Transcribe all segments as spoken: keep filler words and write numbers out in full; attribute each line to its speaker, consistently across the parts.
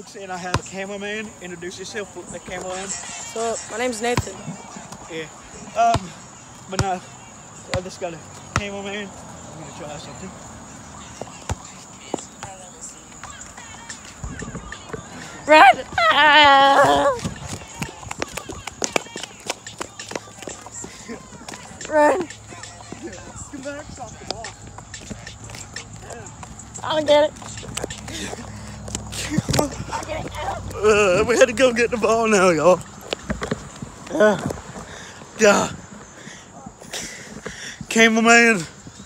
Speaker 1: folks, and I have a cameraman. Introduce yourself, the cameraman.
Speaker 2: So, my name's Nathan.
Speaker 1: Yeah. Um, but no, I just got a cameraman. I'm gonna try something.
Speaker 2: Run! Ah! Run!
Speaker 1: Come back, stop the ball.
Speaker 2: I don't get it.
Speaker 1: Uh, we had to go get the ball now, y'all. Yeah. Yeah. Cameraman.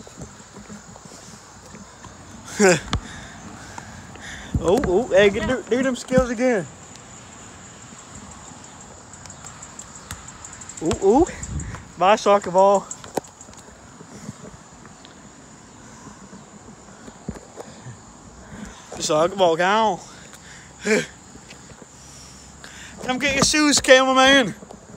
Speaker 1: oh, oh, hey, get, do, do them skills again. Ooh, ooh. Bye, soccer ball. Soccer ball, go. Come get your shoes, cameraman.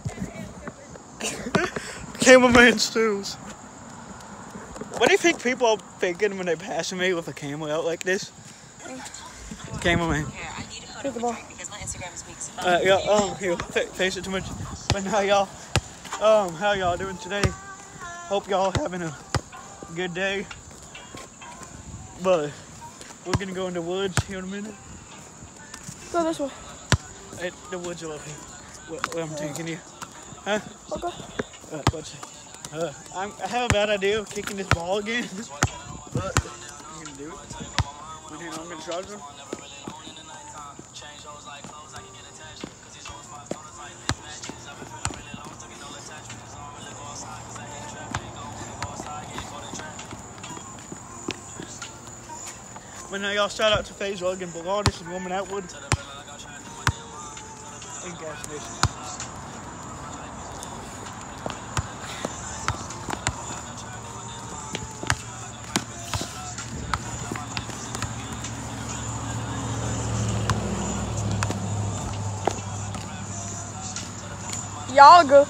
Speaker 1: Cameraman's shoes. What do you think people are thinking when they passing me with a camera out like this? Cameraman.
Speaker 2: Take the ball.
Speaker 1: Uh, yeah, um, here, face it too much. But now, y'all, um, how y'all doing today? Hope y'all having a good day. But we're gonna go in the woods here in a minute.
Speaker 2: Go this way.
Speaker 1: Hey, the woods are up here. Where, where I'm taking you. Huh?
Speaker 2: Okay.
Speaker 1: Uh, what's uh, I'm, I have a bad idea of kicking this ball again. But I'm gonna do it. But then I'm gonna charge them. But now y'all shout out to FaZe Logan Ballardis and Woman Atwood. And Gas Nation.
Speaker 2: Y'all go.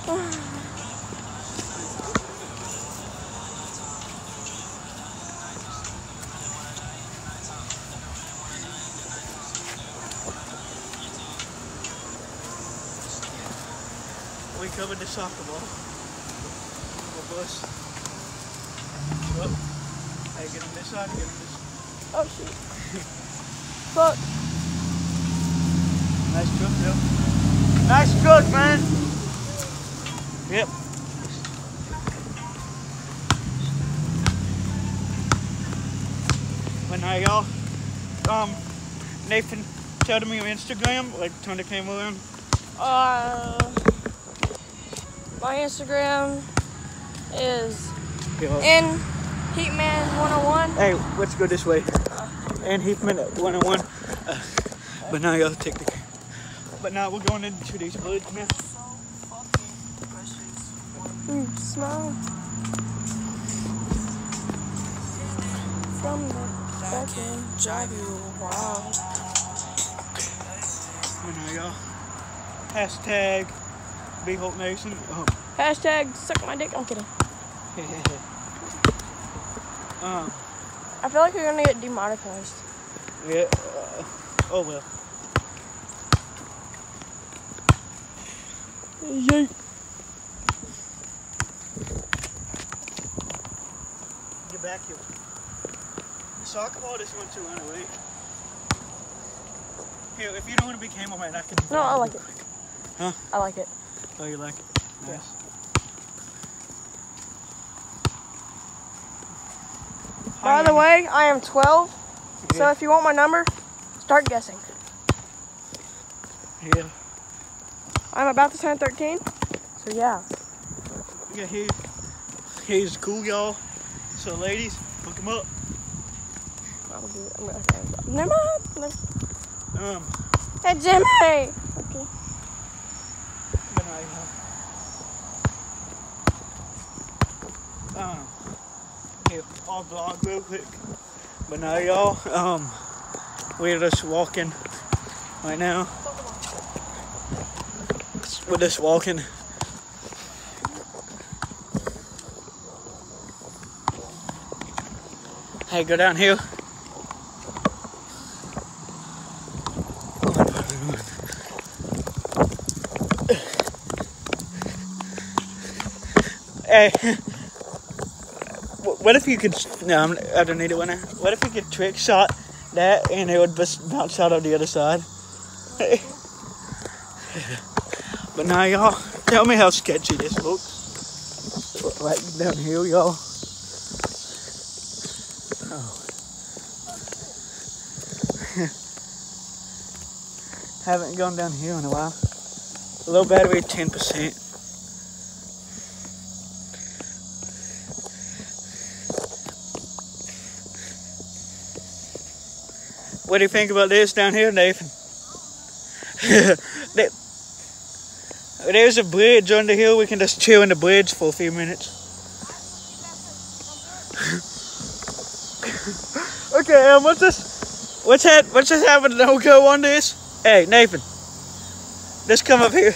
Speaker 1: We covered the soccer ball. Little bus. Oh. Hey, get on this side, get on this.
Speaker 2: Oh shoot. Fuck.
Speaker 1: Nice truck, Bill. Nice truck, man. Yep. But now, y'all, um, Nathan, tell me your Instagram, like turn the camera around.
Speaker 2: Uh, my Instagram is N Heatman one oh one.
Speaker 1: Hey, let's go this way. And Heatman one oh one. Uh, but now y'all take the. But now we're going into these woods now.
Speaker 2: Mm, smile. From the back end, drive you wild.
Speaker 1: But now y'all. Hashtag Big Hope Nation. Oh.
Speaker 2: Hashtag suck my dick. I'm kidding.
Speaker 1: um.
Speaker 2: I feel like we're gonna get demonetized.
Speaker 1: Yeah. Uh, oh well.
Speaker 2: Yay.
Speaker 1: Get back here. The soccer ball just went to run away. Here, if you don't want to be cameraman, I can.
Speaker 2: No, I like it.
Speaker 1: Huh?
Speaker 2: I like it.
Speaker 1: Oh, you like it? Nice.
Speaker 2: Yeah. By the way, I am twelve, yeah. So if you want my number, start guessing.
Speaker 1: Yeah.
Speaker 2: I'm about to turn thirteen, so yeah.
Speaker 1: Yeah, he, he's cool, y'all. So ladies, hook him up.
Speaker 2: I'll do it. I'm gonna, okay. Never mind.
Speaker 1: Um.
Speaker 2: Hey, Jimmy. Okay.
Speaker 1: But now, um. Here, I'll vlog real quick. But now, y'all, um, we're just walking right now. We're just walking. Hey, go down here. Hey, what if you could? No, I'm, I don't need it. When I, what if you could trick shot that and it would just bounce out on the other side? But now, y'all, tell me how sketchy this looks. Right downhill, y'all. Oh. Haven't gone downhill in a while. Low battery, ten percent. What do you think about this down here, Nathan? There's a bridge on the hill. We can just chill in the bridge for a few minutes. Okay, um, what's this? What's that? What's this having no go on this? Hey, Nathan, just come up here.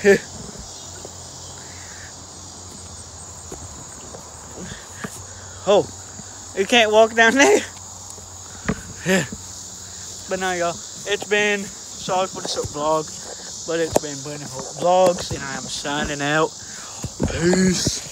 Speaker 1: Oh, you can't walk down there. Yeah. But now, y'all, it's been, sorry for the short vlog, but it's been Bunny Hope Vlogs, and I am signing out. Peace.